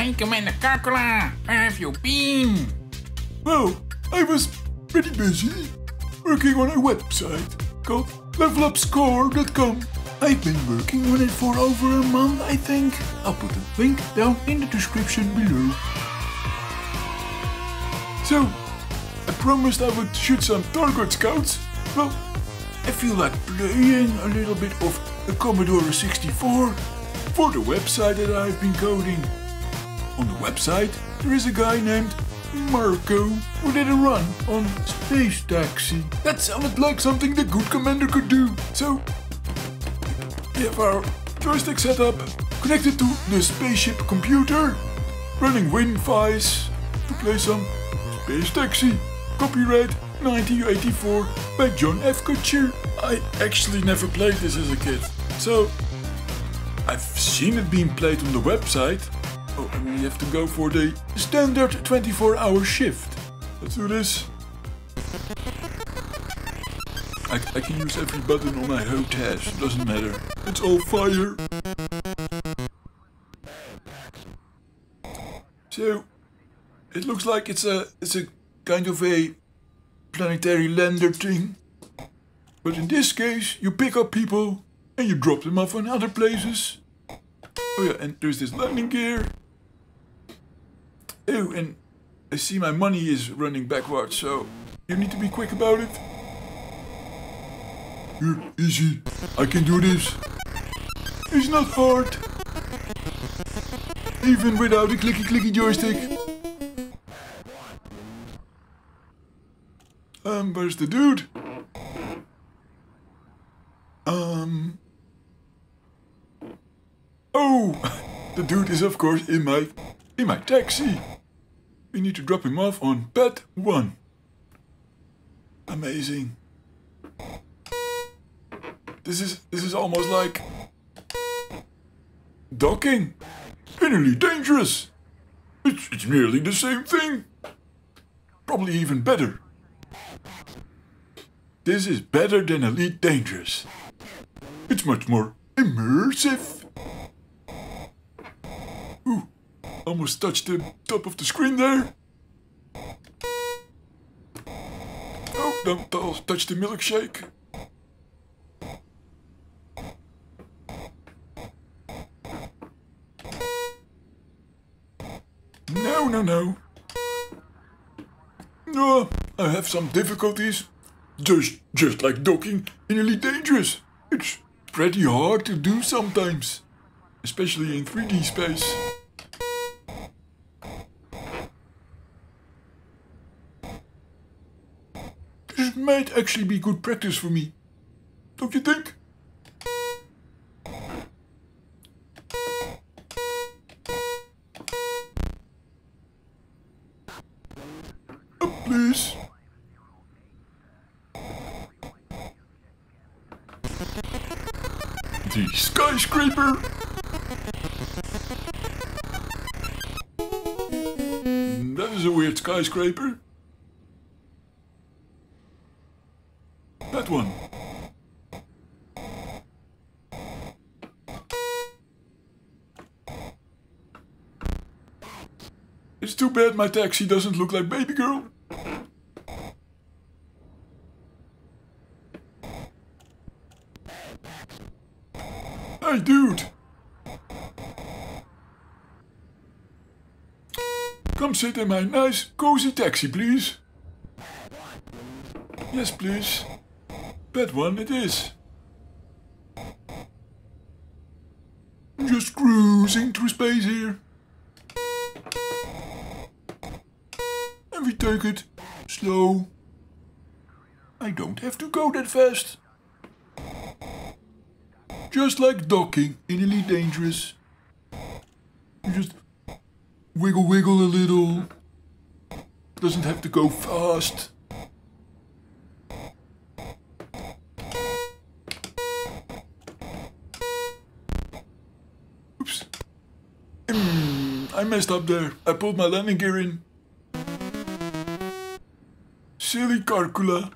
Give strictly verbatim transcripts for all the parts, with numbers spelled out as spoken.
Hey, Commander Karkula, where have you been? Well, I was pretty busy working on a website called level up score dot com. I've been working on it for over a month, I think. I'll put a link down in the description below. So, I promised I would shoot some target scouts. Well, I feel like playing a little bit of the Commodore sixty-four for the website that I've been coding. On the website, there is a guy named Marco who did a run on Space Taxi. That sounded like something the good commander could do. So, we have our joystick setup connected to the spaceship computer, running WinFice to play some Space Taxi. Copyright nineteen eighty-four by John F. Kutcher. I actually never played this as a kid, so I've seen it being played on the website. Oh, and we have to go for the standard twenty-four hour shift. Let's do this. I, I can use every button on my H O T A S, doesn't matter. It's all fire. So, it looks like it's a, it's a kind of a planetary lander thing. But in this case, you pick up people and you drop them off in other places. Oh yeah, and there's this landing gear. Oh, and I see my money is running backwards, so you need to be quick about it. Here, easy. I can do this. It's not hard. Even without a clicky clicky joystick. Um, where's the dude? Um... Oh! The dude is of course in my... in my taxi. We need to drop him off on pad one. Amazing. This is... this is almost like... docking. Inherently dangerous. It's, it's nearly the same thing. Probably even better. This is better than Elite Dangerous. It's much more immersive. Ooh, almost touched the top of the screen there. Oh, don't touch the milkshake. No, no, no. No, I have some difficulties. Just, just like docking in Elite Dangerous. It's pretty hard to do sometimes. Especially in three D space. This might actually be good practice for me. Don't you think? Up, please. The skyscraper. That is a weird skyscraper. That one. It's too bad my taxi doesn't look like Baby Girl. Hey, dude! Come sit in my nice, cozy taxi, please. Yes, please. That one it is. I'm just cruising through space here. And we take it slow. I don't have to go that fast. Just like docking in Elite Dangerous. You just wiggle wiggle a little. Doesn't have to go fast. Oops. Mm, I messed up there. I pulled my landing gear in. Silly Karkula.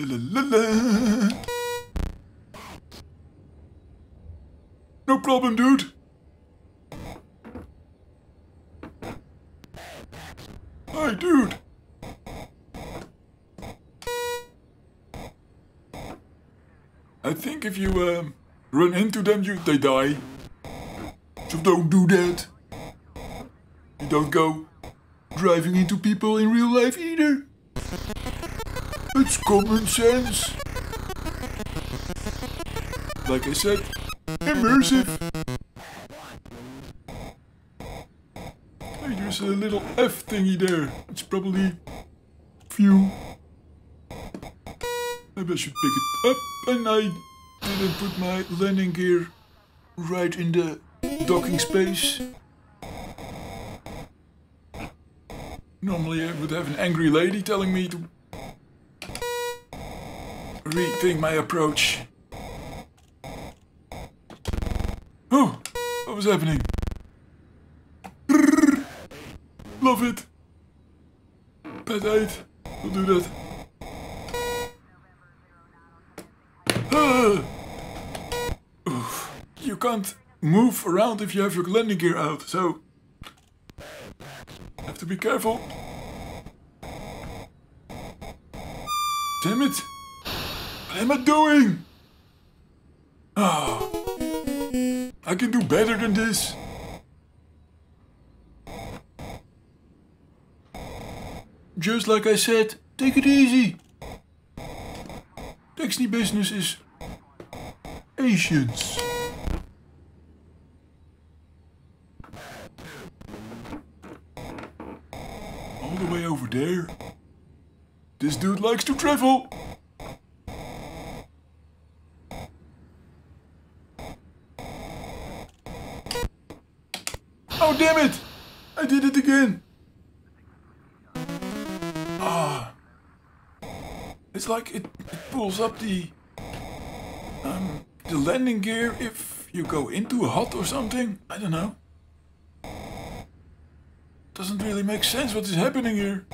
La la la la. No problem, dude. Hi, dude. I think if you um, run into them, you they die. So don't do that. You don't go driving into people in real life either. It's common sense. Like I said, immersive. Hey, there's a little F thingy there. It's probably fuel. Maybe I should pick it up, and I didn't put my landing gear right in the docking space. Normally I would have an angry lady telling me to rethink my approach. Oh, what was happening? Love it. Pet eight. We'll do that. Ah. Oof. You can't move around if you have your landing gear out, so have to be careful. Damn it! What am I doing? Oh, I can do better than this. Just like I said, take it easy. Dexny business is patience. All the way over there. This dude likes to travel. Oh, damn it! I did it again. Ah. It's like it, it pulls up the um, the landing gear if you go into a hut or something. I don't know. Doesn't really make sense what is happening here.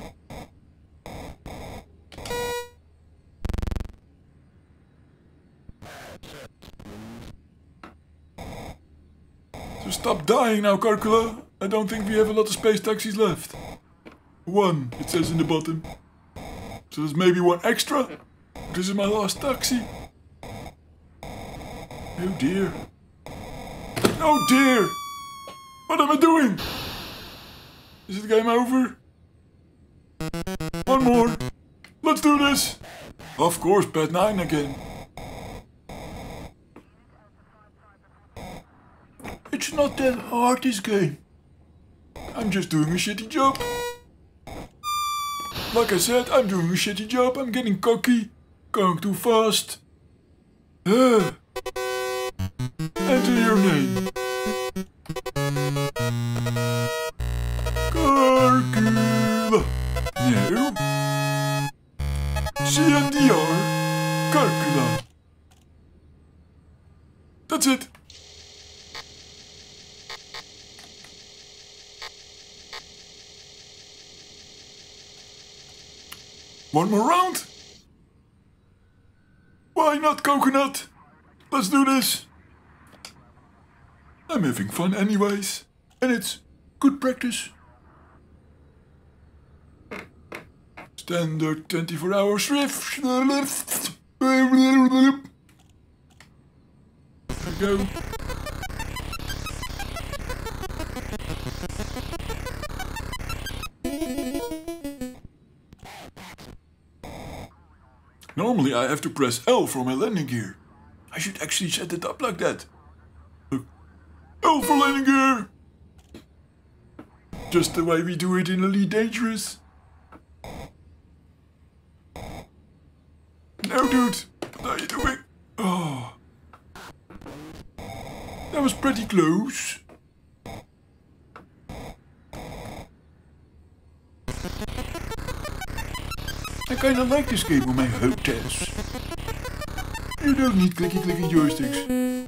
So stop dying now, Karkula. I don't think we have a lot of space taxis left. One, it says in the bottom. So there's maybe one extra. This is my last taxi. Oh dear. Oh dear! What am I doing? Is it game over? One more. Let's do this. Of course, pet nine again. It's not that hard, this game. I'm just doing a shitty job. Like I said, I'm doing a shitty job. I'm getting cocky. Going too fast. Uh. Enter your name. Karkula. No. C M D R. Karkula. That's it. One more round? Why not, coconut? Let's do this. I'm having fun anyways, and it's good practice. Standard twenty-four hour shift. There we go. Normally I have to press L for my landing gear. I should actually set it up like that. L for landing gear! Just the way we do it in Elite Dangerous. No, dude, what are you doing? Oh, that was pretty close. I kinda like this game on my hotels. You don't need clicky clicky joysticks.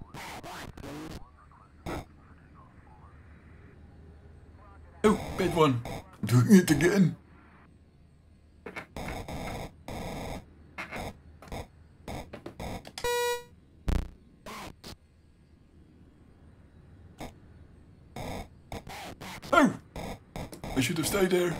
Oh, bad one. Doing it again. should have stayed there.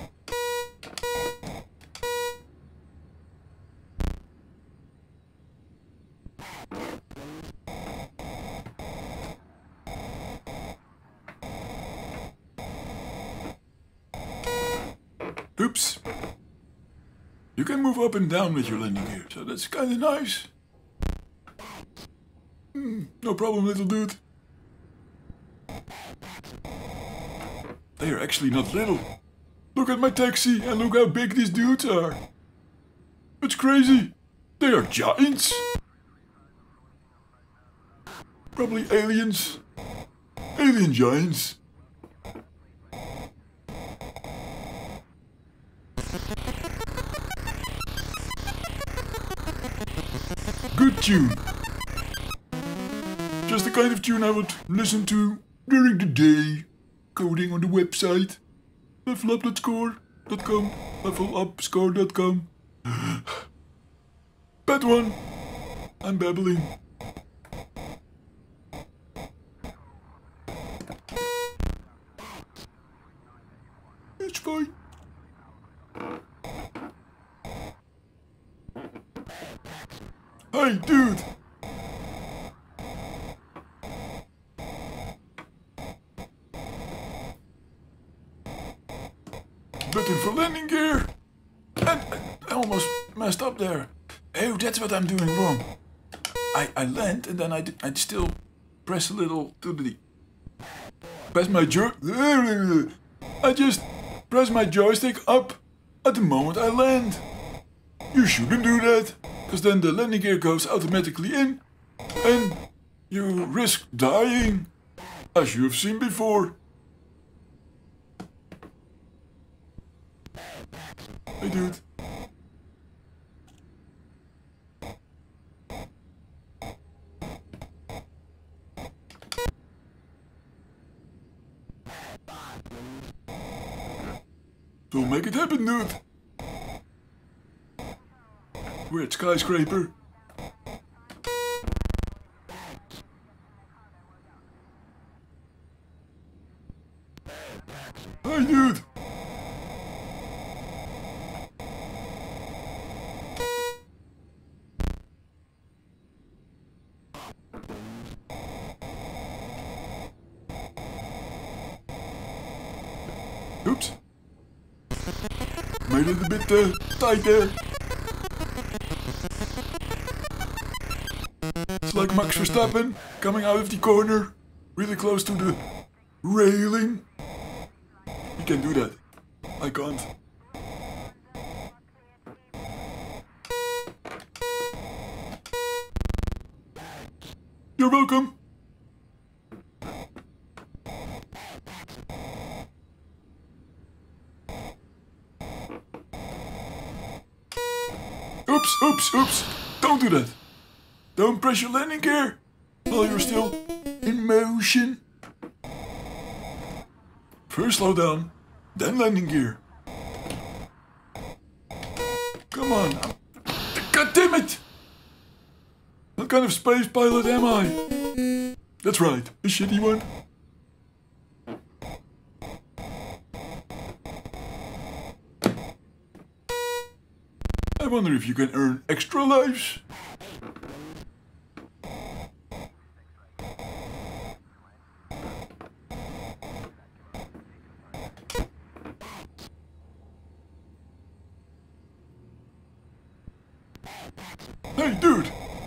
Oops. You can move up and down with your landing gear, so that's kinda nice. Hmm, no problem, little dude. They are actually not little. Look at my taxi and look how big these dudes are. It's crazy. They are giants. Probably aliens. Alien giants. Good tune. Just the kind of tune I would listen to during the day. Coding on the website. level up dot score dot com. level up score dot com. Bad one. I'm babbling. It's fine. Hey, dude! Button for landing gear! And I almost messed up there. Oh, that's what I'm doing wrong. I, I land and then I I still press a little to the... Press my jo... I just press my joystick up at the moment I land. You shouldn't do that, because then the landing gear goes automatically in and you risk dying, as you have seen before. Hey dude. So make it happen, dude. We're at skyscraper. Hi, dude. Oops. Made it a bit uh, tight there. It's like Max Verstappen coming out of the corner, really close to the railing. You can do that. I can't. You're welcome. Oops, oops, oops. Don't do that. Don't press your landing gear while you're still in motion. First slow down, then landing gear. Come on. God damn it! What kind of space pilot am I? That's right, a shitty one. I wonder if you can earn extra lives. Hey, dude!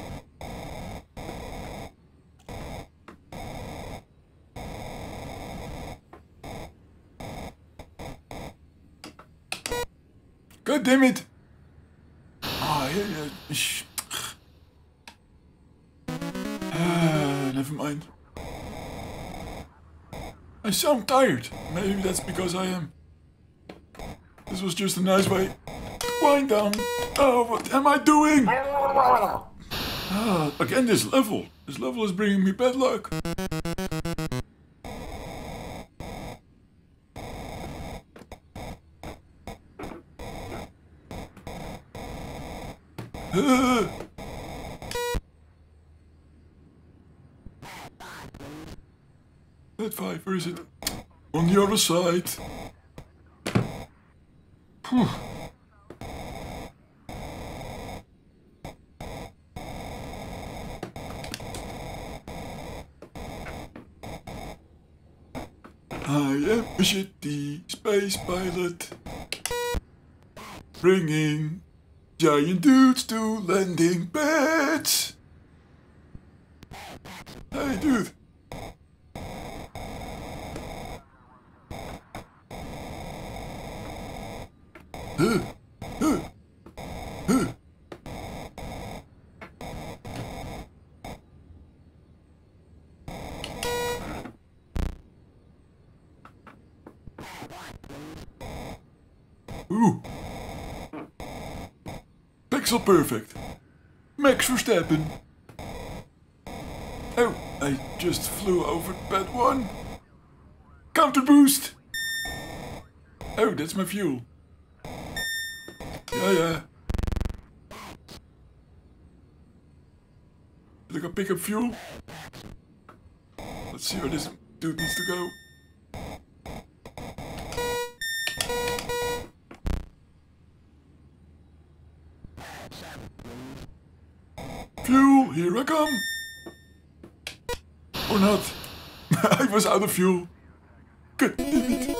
God damn it! Ah, yeah, yeah. Shh. Ah, never mind. I sound tired. Maybe that's because I am. This was just a nice way to wind down. Oh, what am I doing? Ah, again this level. This level is bringing me bad luck. Uh. That five, where is it? On the other side. Whew. I am a shitty space pilot, bringing giant dudes to landing pads. Hey, dude. Huh. Huh. Huh. Ooh. Pixel perfect. Max Verstappen. Oh, I just flew over pad one. Counter boost. Oh, that's my fuel. Yeah, yeah. Did I go pick up fuel? Let's see where this dude needs to go. Fuel, here I come! Or not. I was out of fuel. Good damn it.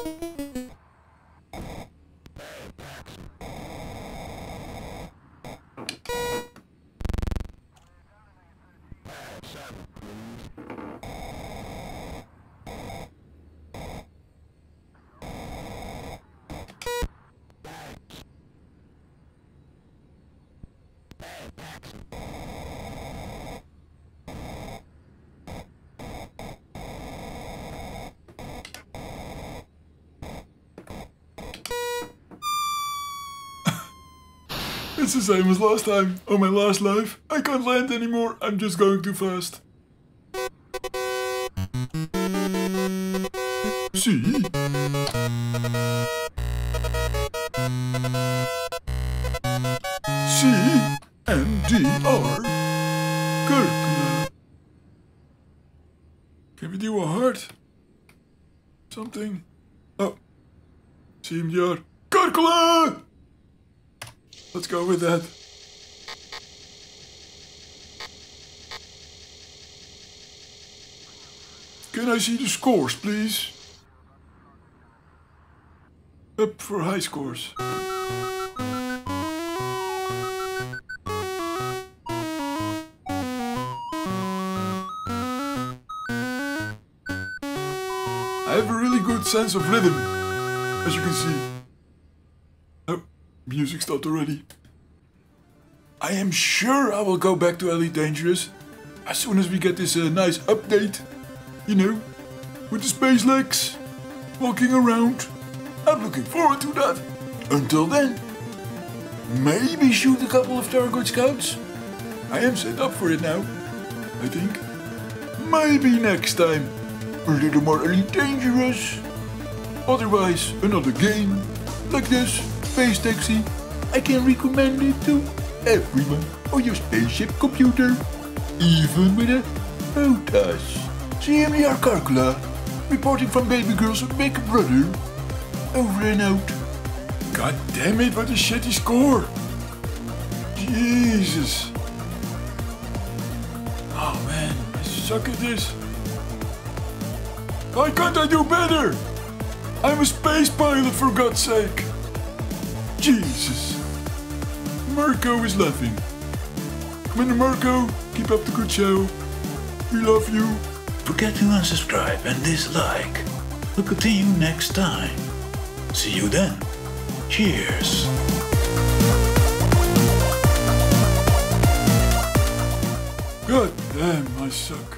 It's the same as last time. On my last life, I can't land anymore. I'm just going too fast. C C M D R Karkula. Can we do a heart? Something? Oh. C M D R Karkula! Let's go with that. Can I see the scores, please? Up for high scores. I have a really good sense of rhythm, as you can see. Oh, music stopped already. I am sure I will go back to Elite Dangerous as soon as we get this uh, nice update. You know, with the space legs, walking around. I'm looking forward to that. Until then, maybe shoot a couple of Target Scouts. I am set up for it now, I think. Maybe next time, a little more Elite Dangerous. Otherwise, another game like this, Space Taxi. I can recommend it to everyone on your spaceship computer, even with a O T A S. C M D R Karkula, reporting from Baby Girl's Big Brother. Over and out. God damn it, what a shitty score. Jesus. Oh man, I suck at this. Why can't I do better? I'm a space pilot, for God's sake. Jesus. Marco is laughing. Commander Marco, keep up the good show. We love you. Forget to unsubscribe and dislike. We'll continue next time. See you then. Cheers. God damn, I suck.